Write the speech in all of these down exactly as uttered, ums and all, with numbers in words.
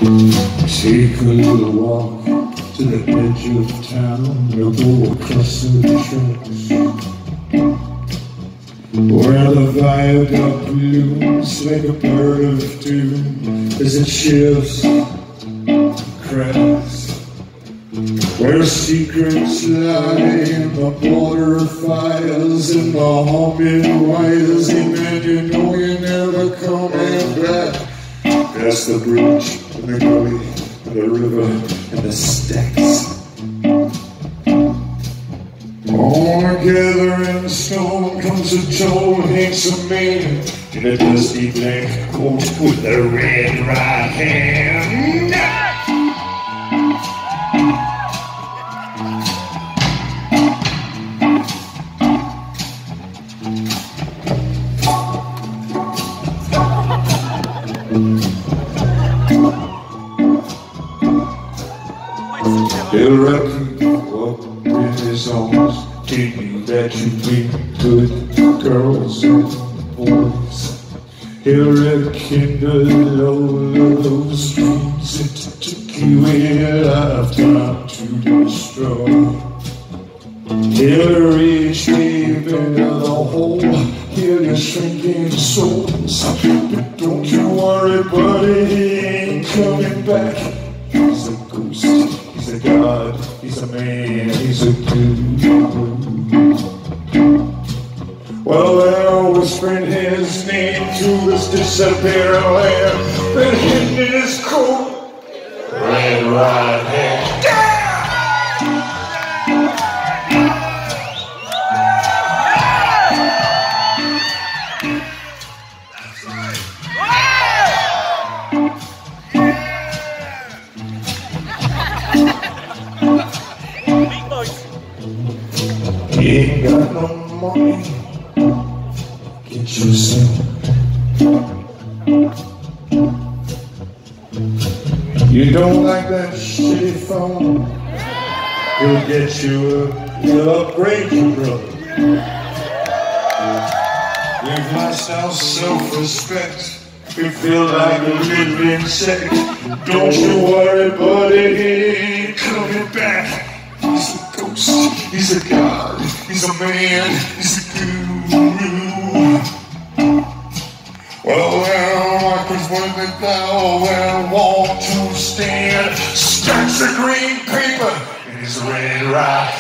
Take a little walk to the edge of town. We'll go across the tracks where the viaduct blooms like a bird of doom as it shifts, cracks. Where secrets lie in the border files and the humming wires. And you know you're never coming back. Past the bridge and the gully and the river and the stacks. On a gathering stone comes a tall, handsome man in a dusty black coat with a red right hand. He'll wrap you up in his arms, tell you that you've been good girls and boys. He'll rekindle all of those dreams that took you a lifetime to destroy. He'll reach deep into the hole, heal your shrinking souls. But don't you worry, buddy, he ain't coming back. He's a ghost, he's a god, he's a man, he's a dude. Well, they're whispering his name to this disappearing land, but hidden in his coat, red right hand. You ain't got no money, get yourself. You don't like that shitty phone, he'll get you a, he'll upgrade you, brother. We've lost our self-respect, we feel like a little insect. Don't you worry, buddy, he ain't coming back. He's a ghost, he's a god, he's a man, he's a guru. Well, well, I could work it thou well want to stand. Stacks of green paper in his red right.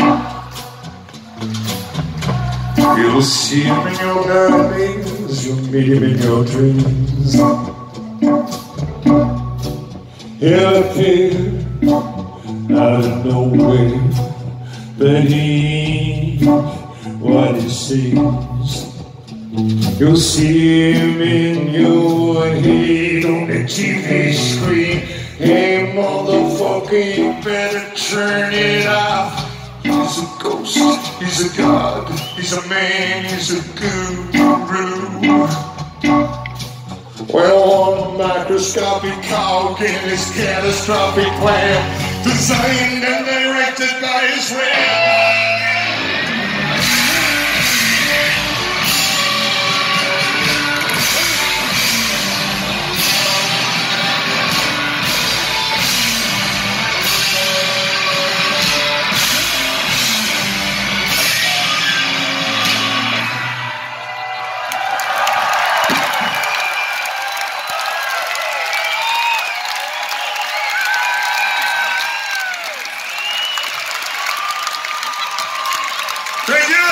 You'll see him in your nightmares, you'll meet him in your dreams. He'll appear out of nowhere, but he ain't what he seems. You'll see him in your head on the T V screen. Hey motherfucker, you better turn it off. He's a ghost, he's a god, he's a man, he's a guru. Well, one microscopic cog in his catastrophic plan, designed and directed by his friend. Thank you.